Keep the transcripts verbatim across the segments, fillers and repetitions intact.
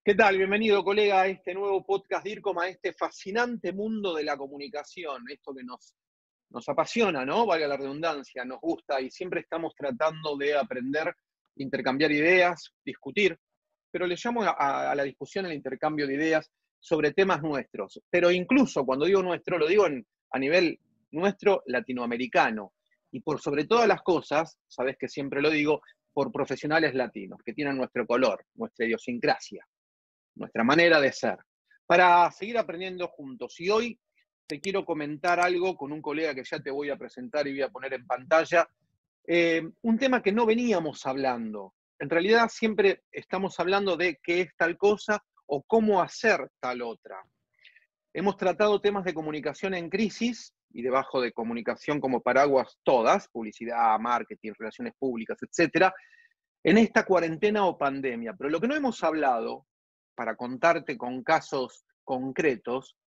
¿Qué tal? Bienvenido, colega, a este nuevo podcast DIRCOM, a este fascinante mundo de la comunicación, esto que nos, nos apasiona, ¿no? Valga la redundancia, nos gusta y siempre estamos tratando de aprender, intercambiar ideas, discutir, pero le llamo a, a la discusión, al intercambio de ideas sobre temas nuestros. Pero incluso cuando digo nuestro, lo digo en, a nivel nuestro latinoamericano. Y por sobre todas las cosas, sabes que siempre lo digo, por profesionales latinos, que tienen nuestro color, nuestra idiosincrasia, nuestra manera de ser, para seguir aprendiendo juntos. Y hoy te quiero comentar algo con un colega que ya te voy a presentar y voy a poner en pantalla, eh, un tema que no veníamos hablando. En realidad siempre estamos hablando de qué es tal cosa o cómo hacer tal otra. Hemos tratado temas de comunicación en crisis y debajo de comunicación como paraguas todas, publicidad, marketing, relaciones públicas, etcétera, en esta cuarentena o pandemia. Pero lo que no hemos hablado, para contarte con casos concretos,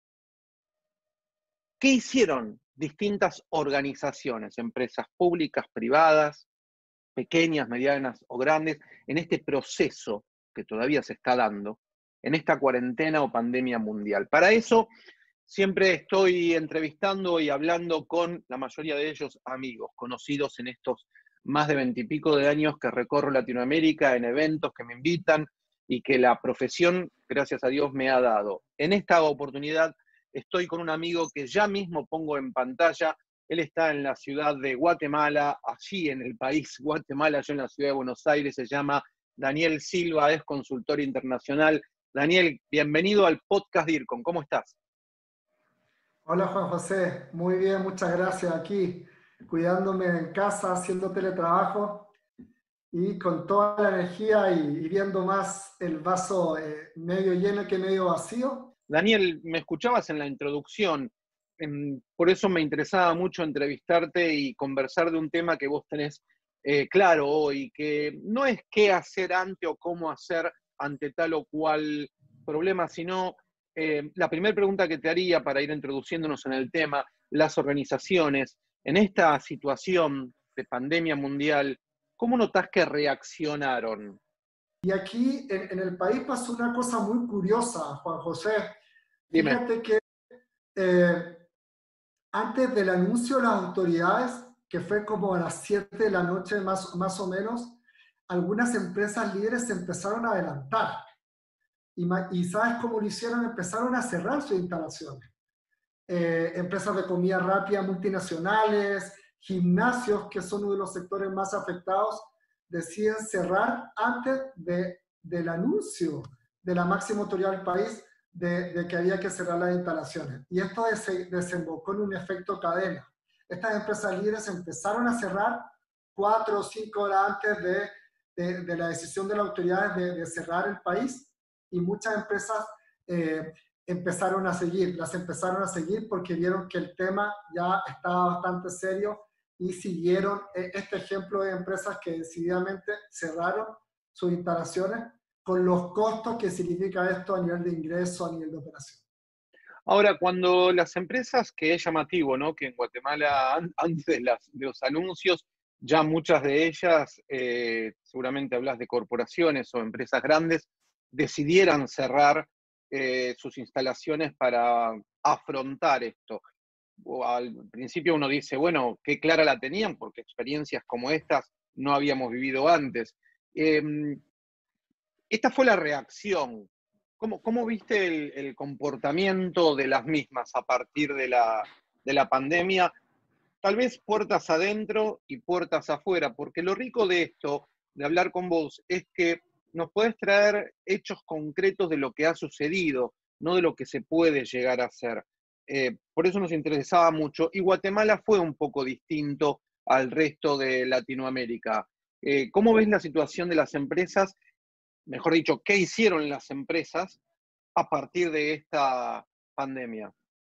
¿qué hicieron distintas organizaciones, empresas públicas, privadas, pequeñas, medianas o grandes, en este proceso que todavía se está dando, en esta cuarentena o pandemia mundial? Para eso, siempre estoy entrevistando y hablando con la mayoría de ellos amigos, conocidos en estos más de veintipico de años que recorro Latinoamérica, en eventos que me invitan y que la profesión, gracias a Dios, me ha dado. En esta oportunidad estoy con un amigo que ya mismo pongo en pantalla. Él está en la ciudad de Guatemala, allí en el país Guatemala, yo en la ciudad de Buenos Aires. Se llama Daniel Silva, es consultor internacional. Daniel, bienvenido al podcast DIRCOM. ¿Cómo estás? Hola Juan José, muy bien, muchas gracias. Aquí cuidándome en casa, haciendo teletrabajo y con toda la energía y, y viendo más el vaso eh, medio lleno que medio vacío. Daniel, me escuchabas en la introducción, em, por eso me interesaba mucho entrevistarte y conversar de un tema que vos tenés eh, claro hoy, que no es qué hacer ante o cómo hacer ante tal o cual problema, sino eh, la primera pregunta que te haría para ir introduciéndonos en el tema, las organizaciones, en esta situación de pandemia mundial, ¿cómo notás que reaccionaron? Y aquí en, en el país pasó una cosa muy curiosa, Juan José. Dime. Fíjate que eh, antes del anuncio de las autoridades, que fue como a las siete de la noche más, más o menos, algunas empresas líderes se empezaron a adelantar. Y, y ¿sabes cómo lo hicieron? Empezaron a cerrar sus instalaciones. Eh, empresas de comida rápida multinacionales, gimnasios, que son uno de los sectores más afectados, deciden cerrar antes de, del anuncio de la máxima autoridad del país de, de que había que cerrar las instalaciones. Y esto des, desembocó en un efecto cadena. Estas empresas líderes empezaron a cerrar cuatro o cinco horas antes de, de, de la decisión de las autoridades de, de cerrar el país, y muchas empresas eh, empezaron a seguir, las empezaron a seguir porque vieron que el tema ya estaba bastante serio y siguieron este ejemplo de empresas que decididamente cerraron sus instalaciones con los costos que significa esto a nivel de ingreso, a nivel de operación. Ahora, cuando las empresas, que es llamativo, ¿no? Que en Guatemala, antes de, las, de los anuncios, ya muchas de ellas, eh, seguramente hablas de corporaciones o empresas grandes, decidieran cerrar eh, sus instalaciones para afrontar esto. O al principio uno dice, bueno, qué clara la tenían, porque experiencias como estas no habíamos vivido antes. Eh, esta fue la reacción. ¿Cómo, cómo viste el, el, comportamiento de las mismas a partir de la, de la pandemia? Tal vez puertas adentro y puertas afuera, porque lo rico de esto, de hablar con vos, es que nos podés traer hechos concretos de lo que ha sucedido, no de lo que se puede llegar a hacer. Eh, por eso nos interesaba mucho. Y Guatemala fue un poco distinto al resto de Latinoamérica. Eh, ¿Cómo ves la situación de las empresas? Mejor dicho, ¿qué hicieron las empresas a partir de esta pandemia?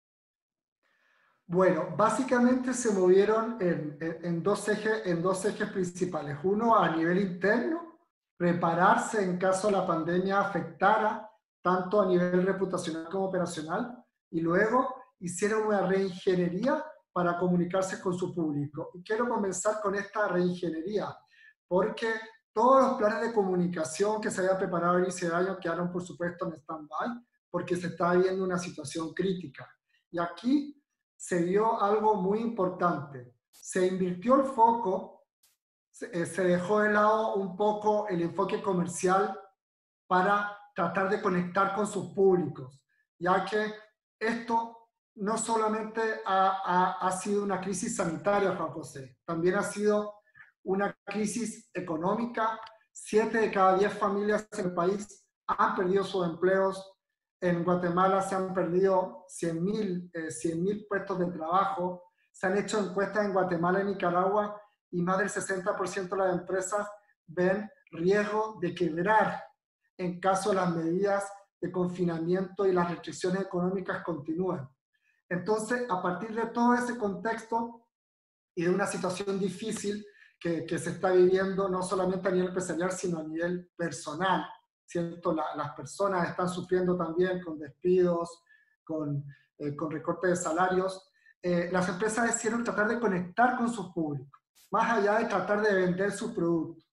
Bueno, básicamente se movieron en, en, en, dos ejes, en dos ejes principales. Uno, a nivel interno, prepararse en caso la pandemia afectara tanto a nivel reputacional como operacional, y luego hicieron una reingeniería para comunicarse con su público. Y quiero comenzar con esta reingeniería, porque todos los planes de comunicación que se habían preparado al inicio de año quedaron, por supuesto, en stand-by porque se está viviendo una situación crítica. Y aquí se dio algo muy importante. Se invirtió el foco, se, eh, se dejó de lado un poco el enfoque comercial para tratar de conectar con sus públicos, ya que esto no solamente ha, ha, ha sido una crisis sanitaria, Juan José, también ha sido una crisis económica. Siete de cada diez familias en el país han perdido sus empleos. En Guatemala se han perdido cien mil eh, puestos de trabajo. Se han hecho encuestas en Guatemala y Nicaragua y más del sesenta por ciento de las empresas ven riesgo de quebrar en caso de las medidas de confinamiento y las restricciones económicas continúen. Entonces, a partir de todo ese contexto y de una situación difícil que, que se está viviendo, no solamente a nivel empresarial, sino a nivel personal, ¿cierto? La, las personas están sufriendo también con despidos, con, eh, con recortes de salarios. Eh, las empresas decidieron tratar de conectar con sus públicos, más allá de tratar de vender sus productos.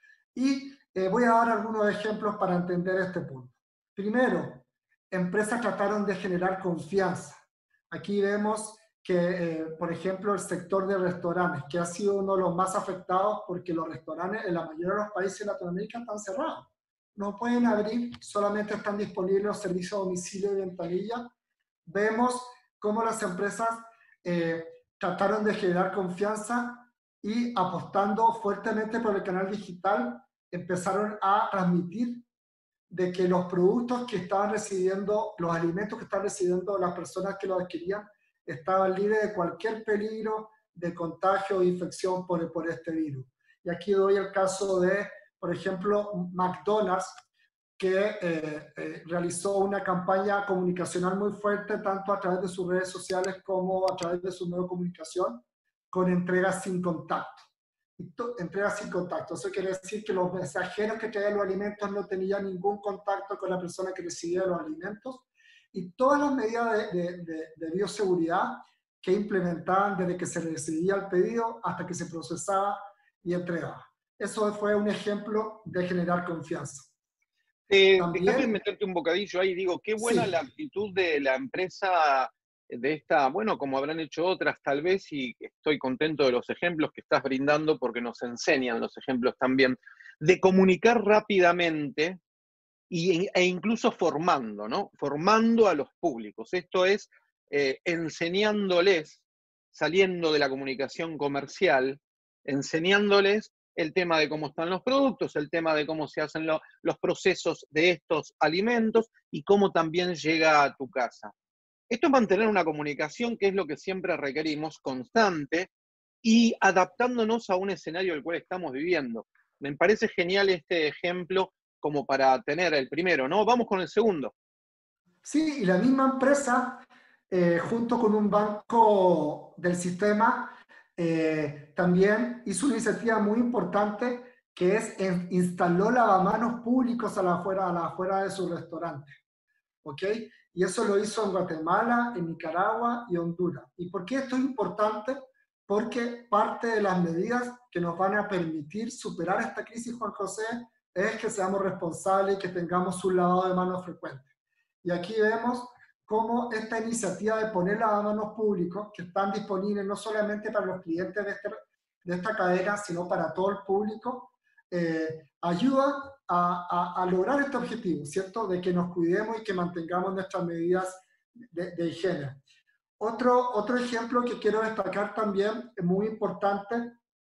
Y eh, voy a dar algunos ejemplos para entender este punto. Primero, empresas trataron de generar confianza. Aquí vemos que, eh, por ejemplo, el sector de restaurantes, que ha sido uno de los más afectados porque los restaurantes en la mayoría de los países de Latinoamérica están cerrados. No pueden abrir, solamente están disponibles los servicios a domicilio y ventanilla. Vemos cómo las empresas eh, trataron de generar confianza y apostando fuertemente por el canal digital, empezaron a transmitir de que los productos que estaban recibiendo, los alimentos que estaban recibiendo las personas que los adquirían, estaban libres de cualquier peligro de contagio o infección por, por este virus. Y aquí doy el caso de, por ejemplo, McDonald's, que eh, eh, realizó una campaña comunicacional muy fuerte, tanto a través de sus redes sociales como a través de su medio de comunicación, con entregas sin contacto. Entregas sin contacto. Eso quiere decir que los mensajeros que traían los alimentos no tenían ningún contacto con la persona que recibía los alimentos, y todas las medidas de, de, de, de bioseguridad que implementaban desde que se recibía el pedido hasta que se procesaba y entregaba. Eso fue un ejemplo de generar confianza. Eh, Déjame meterte un bocadillo ahí. Digo, qué buena sí. la actitud de la empresa de esta, bueno, como habrán hecho otras tal vez, y estoy contento de los ejemplos que estás brindando porque nos enseñan los ejemplos también, de comunicar rápidamente y, e incluso formando, ¿no? Formando a los públicos. Esto es eh, enseñándoles, saliendo de la comunicación comercial, enseñándoles el tema de cómo están los productos, el tema de cómo se hacen lo, los procesos de estos alimentos y cómo también llega a tu casa. Esto es mantener una comunicación que es lo que siempre requerimos, constante, y adaptándonos a un escenario del cual estamos viviendo. Me parece genial este ejemplo como para tener el primero, ¿no? Vamos con el segundo. Sí, y la misma empresa, eh, junto con un banco del sistema, eh, también hizo una iniciativa muy importante que es en, instaló lavamanos públicos a la afuera, a la afuera de su restaurante. ¿Ok? Y eso lo hizo en Guatemala, en Nicaragua y Honduras. ¿Y por qué esto es importante? Porque parte de las medidas que nos van a permitir superar esta crisis, Juan José, es que seamos responsables y que tengamos un lavado de manos frecuente. Y aquí vemos cómo esta iniciativa de poner lavamanos públicos, que están disponibles no solamente para los clientes de, este, de esta cadena, sino para todo el público, eh, ayuda a, a, a lograr este objetivo, ¿cierto? De que nos cuidemos y que mantengamos nuestras medidas de, de higiene. Otro, otro ejemplo que quiero destacar también, muy importante,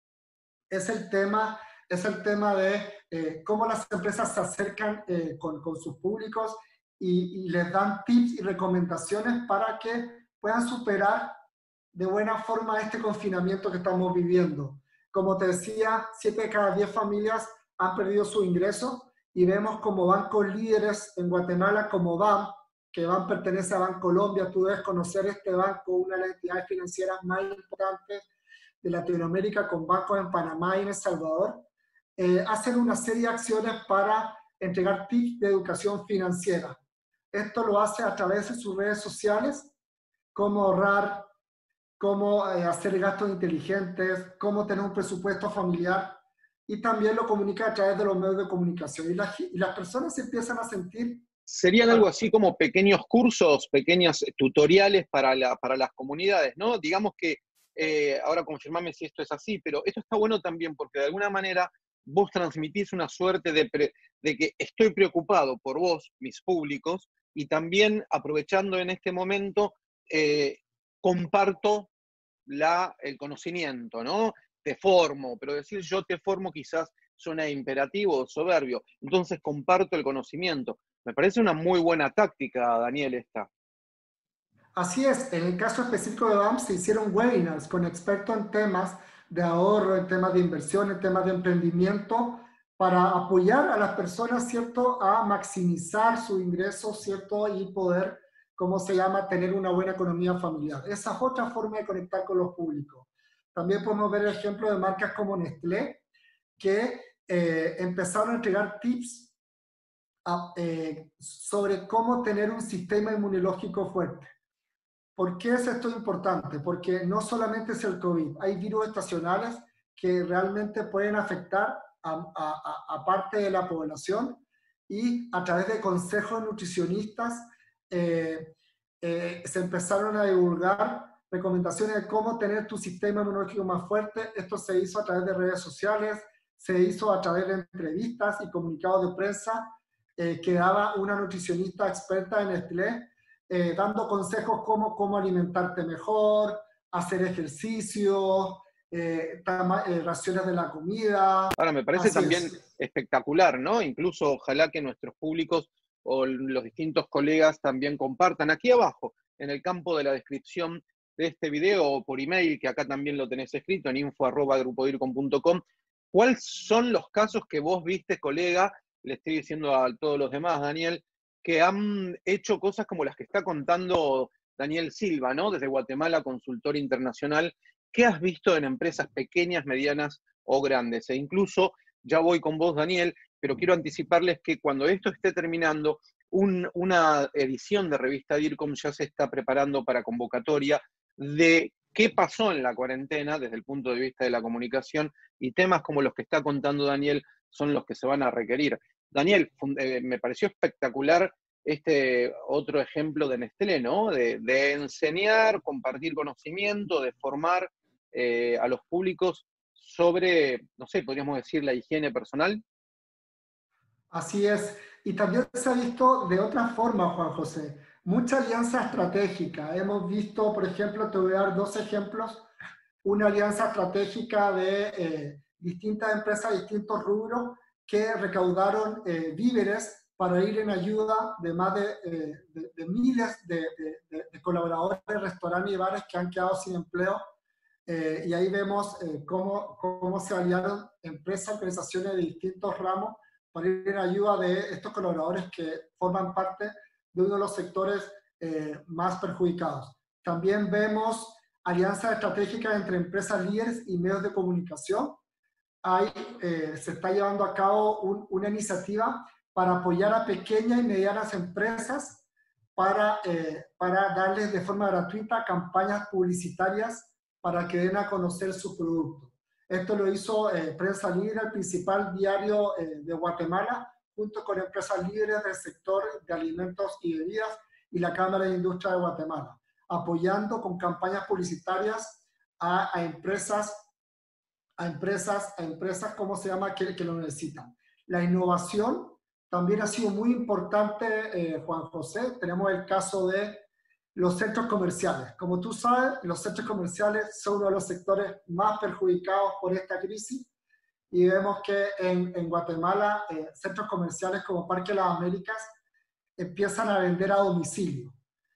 es el tema, es el tema de eh, cómo las empresas se acercan eh, con, con sus públicos y, y les dan tips y recomendaciones para que puedan superar de buena forma este confinamiento que estamos viviendo. Como te decía, siete de cada diez familias han perdido su ingreso y vemos como bancos líderes en Guatemala como B A M, que B A M pertenece a Bancolombia, tú debes conocer este banco, una de las entidades financieras más importantes de Latinoamérica, con bancos en Panamá y en El Salvador, eh, hacen una serie de acciones para entregar tips de educación financiera. Esto lo hace a través de sus redes sociales, cómo ahorrar, cómo eh, hacer gastos inteligentes, cómo tener un presupuesto familiar. y también lo comunica a través de los medios de comunicación. Y, la, y las personas se empiezan a sentir... Serían algo así como pequeños cursos, pequeños tutoriales para, la, para las comunidades, ¿no? Digamos que, eh, ahora confirmame si esto es así, pero esto está bueno también porque de alguna manera vos transmitís una suerte de, pre, de que estoy preocupado por vos, mis públicos, y también aprovechando en este momento, eh, comparto la, el conocimiento, ¿no? Te formo, pero decir yo te formo quizás suena imperativo o soberbio, entonces comparto el conocimiento. Me parece una muy buena táctica, Daniel, esta. Así es, en el caso específico de B A M se hicieron webinars con expertos en temas de ahorro, en temas de inversión, en temas de emprendimiento, para apoyar a las personas, ¿cierto?, a maximizar su ingreso, ¿cierto?, y poder, ¿cómo se llama?, tener una buena economía familiar. Esa es otra forma de conectar con los públicos. También podemos ver el ejemplo de marcas como Nestlé, que eh, empezaron a entregar tips a, eh, sobre cómo tener un sistema inmunológico fuerte. ¿Por qué es esto importante? Porque no solamente es el COVID, hay virus estacionales que realmente pueden afectar a, a, a parte de la población, y a través de consejos nutricionistas eh, eh, se empezaron a divulgar recomendaciones de cómo tener tu sistema inmunológico más fuerte. Esto se hizo a través de redes sociales, se hizo a través de entrevistas y comunicados de prensa eh, que daba una nutricionista experta en Nestlé, eh, dando consejos como cómo alimentarte mejor, hacer ejercicio, eh, eh, raciones de la comida. Ahora, me parece Así también es. espectacular, ¿no? Incluso ojalá que nuestros públicos o los distintos colegas también compartan aquí abajo, en el campo de la descripción de este video, o por email, que acá también lo tenés escrito, en info arroba grupodircom punto com, ¿cuáles son los casos que vos viste, colega? Le estoy diciendo a todos los demás, Daniel, que han hecho cosas como las que está contando Daniel Silva, ¿no? Desde Guatemala, consultor internacional. ¿Qué has visto en empresas pequeñas, medianas o grandes? E incluso, ya voy con vos, Daniel, pero quiero anticiparles que cuando esto esté terminando, un, una edición de Revista DIRCOM ya se está preparando para convocatoria de qué pasó en la cuarentena desde el punto de vista de la comunicación, y temas como los que está contando Daniel son los que se van a requerir. Daniel, eh, me pareció espectacular este otro ejemplo de Nestlé, ¿no? De, de enseñar, compartir conocimiento, de formar eh, a los públicos sobre, no sé, podríamos decir, la higiene personal. Así es. Y también se ha visto de otra forma, Juan José, mucha alianza estratégica. Hemos visto, por ejemplo, te voy a dar dos ejemplos, una alianza estratégica de eh, distintas empresas, distintos rubros, que recaudaron eh, víveres para ir en ayuda de más de, eh, de, de miles de, de, de colaboradores de restaurantes y bares que han quedado sin empleo. Eh, y ahí vemos eh, cómo, cómo se aliaron empresas, organizaciones de distintos ramos para ir en ayuda de estos colaboradores que forman parte de uno de los sectores eh, más perjudicados. También vemos alianzas estratégicas entre empresas líderes y medios de comunicación. Hay, eh, se está llevando a cabo un, una iniciativa para apoyar a pequeñas y medianas empresas para, eh, para darles de forma gratuita campañas publicitarias para que den a conocer su producto. Esto lo hizo eh, Prensa Libre, el principal diario eh, de Guatemala, junto con empresas líderes del sector de alimentos y bebidas y la Cámara de Industria de Guatemala, apoyando con campañas publicitarias a, a empresas, a empresas, a empresas, ¿cómo se llama?, que, que lo necesitan. La innovación también ha sido muy importante, eh, Juan José. Tenemos el caso de los centros comerciales. Como tú sabes, los centros comerciales son uno de los sectores más perjudicados por esta crisis, y vemos que en, en Guatemala eh, centros comerciales como Parque Las Américas empiezan a vender a domicilio,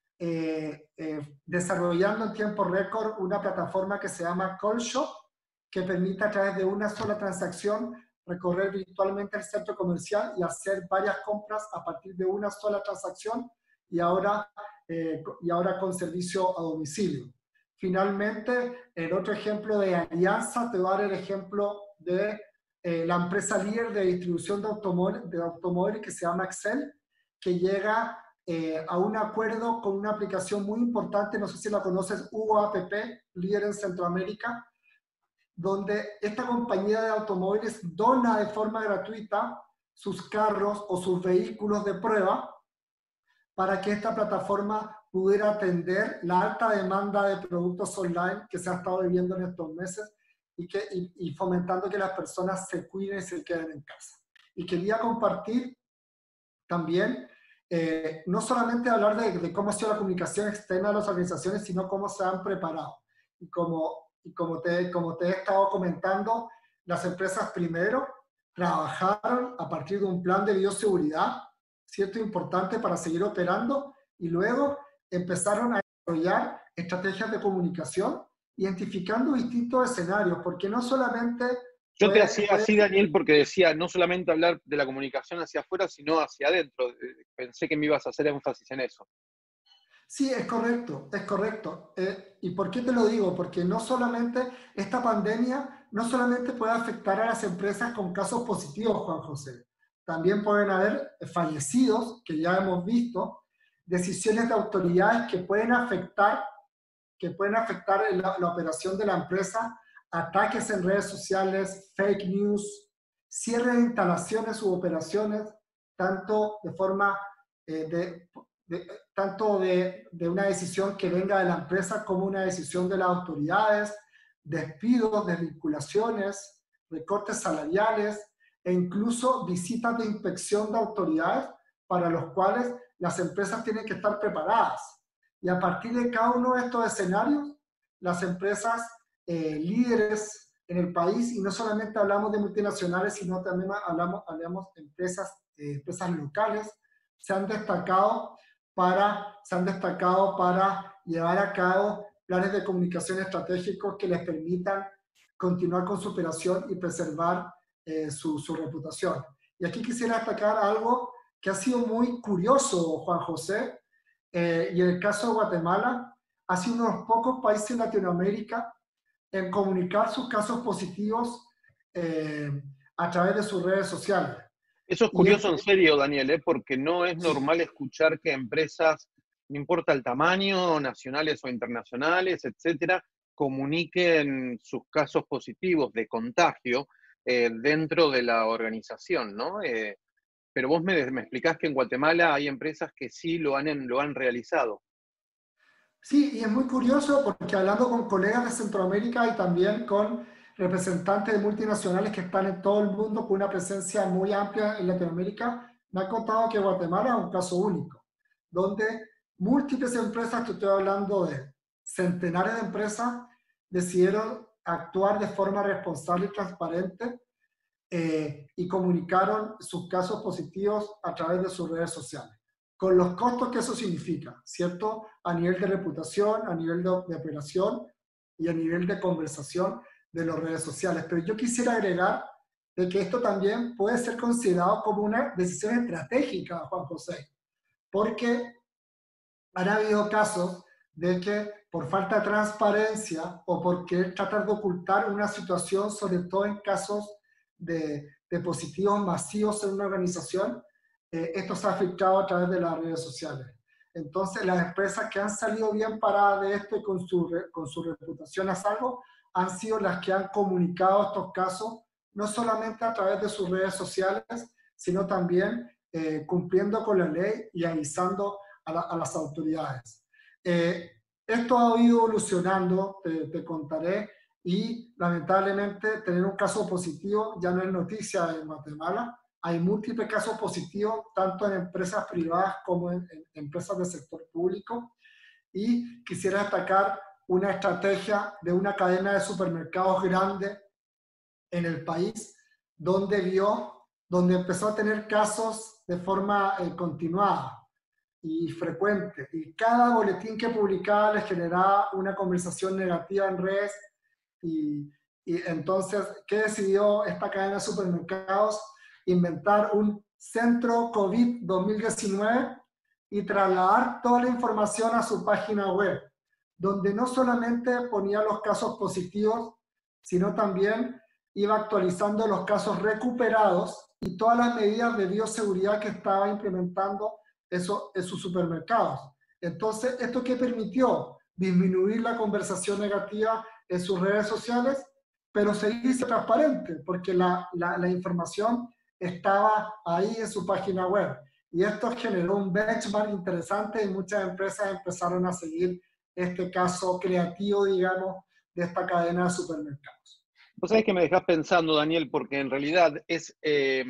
eh, eh, desarrollando en tiempo récord una plataforma que se llama Call Shop, que permite a través de una sola transacción recorrer virtualmente el centro comercial y hacer varias compras a partir de una sola transacción, y ahora, eh, y ahora con servicio a domicilio. Finalmente, el otro ejemplo de alianza, te voy a dar el ejemplo de eh, la empresa líder de distribución de automóviles, de automóviles que se llama Excel, que llega eh, a un acuerdo con una aplicación muy importante, no sé si la conoces, U A P P, líder en Centroamérica, donde esta compañía de automóviles dona de forma gratuita sus carros o sus vehículos de prueba para que esta plataforma pudiera atender la alta demanda de productos online que se ha estado viviendo en estos meses y, que, y, y fomentando que las personas se cuiden y se queden en casa. Y quería compartir también, eh, no solamente hablar de, de cómo ha sido la comunicación externa de las organizaciones, sino cómo se han preparado. Y como, y como, te, como te he estado comentando, las empresas primero trabajaron a partir de un plan de bioseguridad, cierto, importante para seguir operando, y luego empezaron a desarrollar estrategias de comunicación, identificando distintos escenarios, porque no solamente... Yo te hacía así, Daniel, porque decía no solamente hablar de la comunicación hacia afuera, sino hacia adentro. Pensé que me ibas a hacer énfasis en eso. Sí, es correcto, es correcto. Eh, ¿Y por qué te lo digo? Porque no solamente esta pandemia, no solamente puede afectar a las empresas con casos positivos, Juan José. También pueden haber fallecidos, que ya hemos visto, decisiones de autoridades que pueden afectar, que pueden afectar la, la operación de la empresa, ataques en redes sociales, fake news, cierre de instalaciones u operaciones, tanto de forma eh, de, de, tanto de, de una decisión que venga de la empresa como una decisión de las autoridades, despidos, desvinculaciones, recortes salariales e incluso visitas de inspección de autoridades para los cuales las empresas tienen que estar preparadas. Y a partir de cada uno de estos escenarios, las empresas eh, líderes en el país, y no solamente hablamos de multinacionales, sino también hablamos, hablamos de empresas, eh, empresas locales, se han destacado para, se han destacado para llevar a cabo planes de comunicación estratégicos que les permitan continuar con su operación y preservar eh, su, su reputación. Y aquí quisiera destacar algo que ha sido muy curioso, Juan José, eh, y en el caso de Guatemala, ha sido uno de los pocos países en Latinoamérica en comunicar sus casos positivos eh, a través de sus redes sociales. Eso es curioso en serio, Daniel, ¿eh? Porque no es normal escuchar que empresas, no importa el tamaño, nacionales o internacionales, etcétera, comuniquen sus casos positivos de contagio eh, dentro de la organización, ¿no? Eh, pero vos me, me explicás que en Guatemala hay empresas que sí lo han, lo han realizado. Sí, y es muy curioso porque hablando con colegas de Centroamérica y también con representantes de multinacionales que están en todo el mundo con una presencia muy amplia en Latinoamérica, me han contado que Guatemala es un caso único, donde múltiples empresas, que estoy hablando de centenares de empresas, decidieron actuar de forma responsable y transparente eh, y comunicaron sus casos positivos a través de sus redes sociales, con los costos que eso significa, ¿cierto? A nivel de reputación, a nivel de, de operación y a nivel de conversación de las redes sociales. Pero yo quisiera agregar de que esto también puede ser considerado como una decisión estratégica, Juan José, porque han habido casos de que por falta de transparencia o por querer tratar de ocultar una situación, sobre todo en casos de, de positivos masivos en una organización, eh, esto se ha filtrado a través de las redes sociales. Entonces, las empresas que han salido bien paradas de esto y con su, con su reputación a salvo han sido las que han comunicado estos casos, no solamente a través de sus redes sociales, sino también eh, cumpliendo con la ley y avisando a, la, a las autoridades. Eh, esto ha ido evolucionando, te, te contaré, y lamentablemente tener un caso positivo ya no es noticia en Guatemala. Hay múltiples casos positivos, tanto en empresas privadas como en, en empresas del sector público. Y quisiera destacar una estrategia de una cadena de supermercados grande en el país, donde vio, donde empezó a tener casos de forma eh, continuada y frecuente. Y cada boletín que publicaba les generaba una conversación negativa en redes. Y, y entonces, ¿qué decidió esta cadena de supermercados? Inventar un centro COVID dos mil diecinueve y trasladar toda la información a su página web, donde no solamente ponía los casos positivos, sino también iba actualizando los casos recuperados y todas las medidas de bioseguridad que estaba implementando eso, en sus supermercados. Entonces, ¿esto qué permitió? Disminuir la conversación negativa en sus redes sociales pero se hizo transparente porque la, la, la información estaba ahí en su página web. Y esto generó un benchmark interesante y muchas empresas empezaron a seguir este caso creativo, digamos, de esta cadena de supermercados. Vos sabés que me dejás pensando, Daniel, porque en realidad es eh,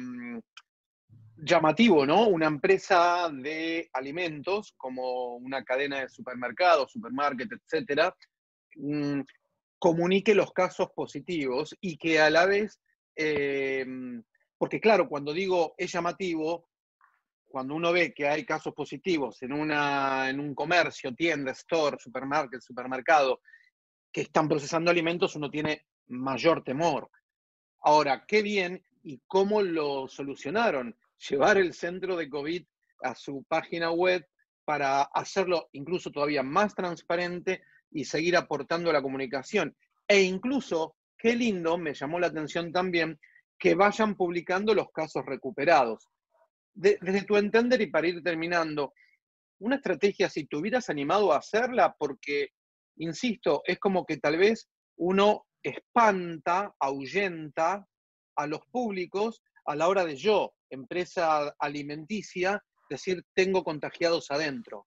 llamativo, ¿no? Una empresa de alimentos, como una cadena de supermercados, supermarket, etcétera, mmm, comunique los casos positivos y que a la vez, eh, porque claro, cuando digo es llamativo, cuando uno ve que hay casos positivos en, una, en un comercio, tienda, store, supermarket, supermercado, que están procesando alimentos, uno tiene mayor temor. Ahora, qué bien y cómo lo solucionaron. Llevar el centro de COVID a su página web para hacerlo incluso todavía más transparente y seguir aportando a la comunicación. E incluso, qué lindo, me llamó la atención también, que vayan publicando los casos recuperados. De, desde tu entender y para ir terminando, una estrategia, si te hubieras animado a hacerla, porque, insisto, es como que tal vez uno espanta, ahuyenta a los públicos a la hora de yo, empresa alimenticia, decir, tengo contagiados adentro.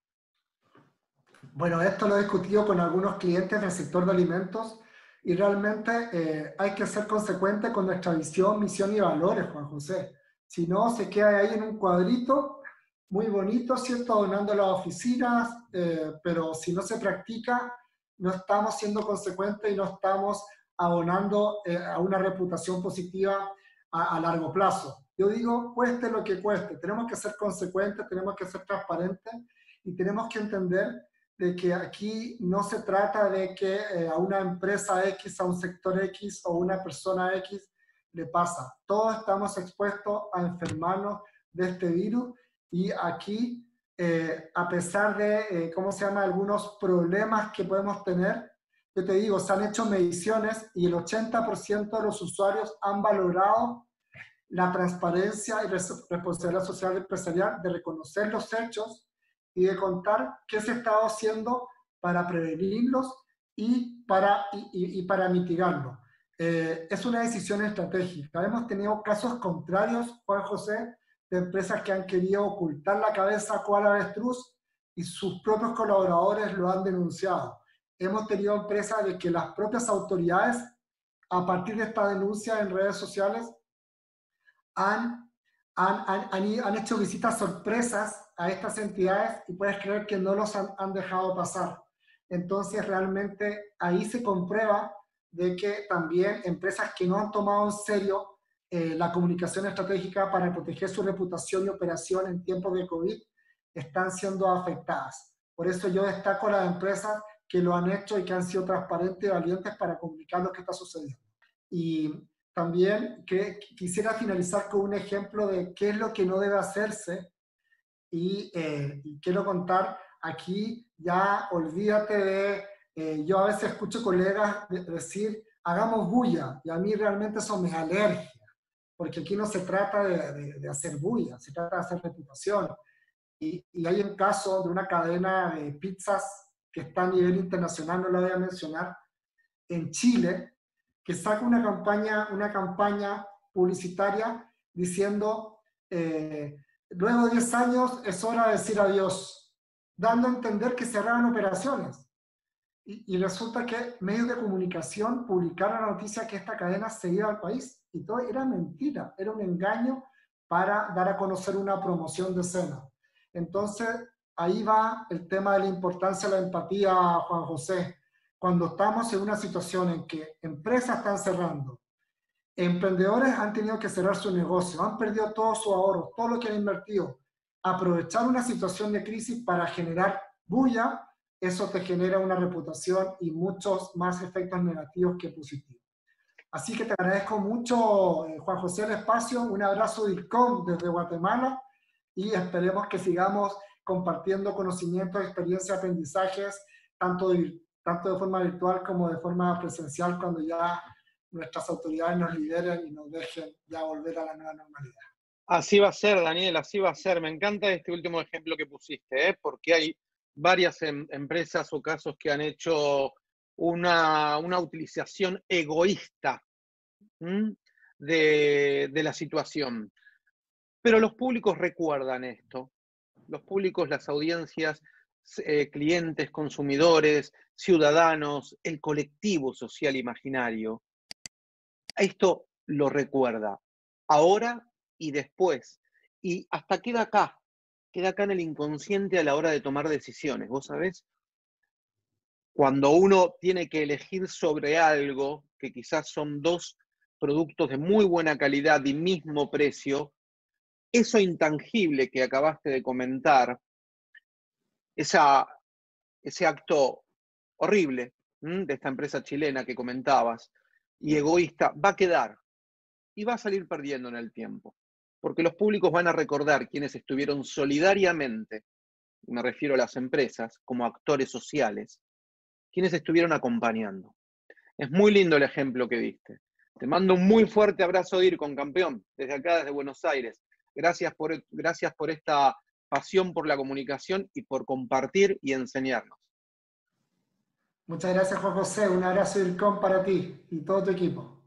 Bueno, esto lo he discutido con algunos clientes del sector de alimentos y realmente eh, hay que ser consecuente con nuestra visión, misión y valores, Juan José. Si no, se queda ahí en un cuadrito muy bonito, ¿cierto? Donando las oficinas, eh, pero si no se practica, no estamos siendo consecuentes y no estamos abonando eh, a una reputación positiva a, a largo plazo. Yo digo, cueste lo que cueste, tenemos que ser consecuentes, tenemos que ser transparentes y tenemos que entender de que aquí no se trata de que eh, a una empresa X, a un sector X o una persona X le pasa. Todos estamos expuestos a enfermarnos de este virus y aquí, eh, a pesar de, eh, ¿cómo se llama?, algunos problemas que podemos tener, yo te digo, se han hecho mediciones y el ochenta por ciento de los usuarios han valorado la transparencia y responsabilidad social empresarial de reconocer los hechos y de contar qué se está haciendo para prevenirlos y para, y, y para mitigarlos. Eh, es una decisión estratégica. Hemos tenido casos contrarios, Juan José, de empresas que han querido ocultar la cabeza cual avestruz y sus propios colaboradores lo han denunciado. Hemos tenido empresas de que las propias autoridades, a partir de esta denuncia en redes sociales, han, han, han, han, han hecho visitas sorpresas a estas entidades y puedes creer que no los han, han dejado pasar. Entonces realmente ahí se comprueba de que también empresas que no han tomado en serio eh, la comunicación estratégica para proteger su reputación y operación en tiempos de COVID están siendo afectadas. Por eso yo destaco a las empresas que lo han hecho y que han sido transparentes y valientes para comunicar lo que está sucediendo. Y también que, quisiera finalizar con un ejemplo de qué es lo que no debe hacerse y, eh, y quiero contar aquí, ya olvídate de, eh, yo a veces escucho colegas de, decir, hagamos bulla, y a mí realmente eso me alergia, porque aquí no se trata de, de, de hacer bulla, se trata de hacer reputación. Y, y hay un caso de una cadena de pizzas que está a nivel internacional, no la voy a mencionar, en Chile, que saca una campaña, una campaña publicitaria diciendo, eh, luego de diez años es hora de decir adiós, dando a entender que cerraban operaciones. Y, y resulta que medios de comunicación publicaron la noticia que esta cadena se iba al país. Y todo era mentira, era un engaño para dar a conocer una promoción de cena. Entonces, ahí va el tema de la importancia de la empatía, Juan José. Cuando estamos en una situación en que empresas están cerrando, emprendedores han tenido que cerrar su negocio, han perdido todo su ahorro, todo lo que han invertido, aprovechar una situación de crisis para generar bulla, eso te genera una reputación y muchos más efectos negativos que positivos. Así que te agradezco mucho, Juan José, el espacio, un abrazo de IRCOM desde Guatemala y esperemos que sigamos compartiendo conocimientos, experiencias, aprendizajes, tanto de, tanto de forma virtual como de forma presencial, cuando ya nuestras autoridades nos lideren y nos dejen ya volver a la nueva normalidad. Así va a ser, Daniel, así va a ser. Me encanta este último ejemplo que pusiste, ¿eh? Porque hay varias em empresas o casos que han hecho una, una utilización egoísta de, de la situación. Pero los públicos recuerdan esto. Los públicos, las audiencias, eh, clientes, consumidores, ciudadanos, el colectivo social imaginario, esto lo recuerda ahora y después. Y hasta queda acá, queda acá en el inconsciente a la hora de tomar decisiones. ¿Vos sabés? Cuando uno tiene que elegir sobre algo, que quizás son dos productos de muy buena calidad y mismo precio, eso intangible que acabaste de comentar, esa, ese acto horrible ¿m? de esta empresa chilena que comentabas, y egoísta, va a quedar y va a salir perdiendo en el tiempo. Porque los públicos van a recordar quienes estuvieron solidariamente, me refiero a las empresas, como actores sociales, quienes estuvieron acompañando. Es muy lindo el ejemplo que diste. Te mando un muy fuerte abrazo, DIRCOM, campeón, desde acá, desde Buenos Aires. Gracias por, gracias por esta pasión por la comunicación y por compartir y enseñarnos. Muchas gracias, Juan José. Un abrazo DIRCOM para ti y todo tu equipo.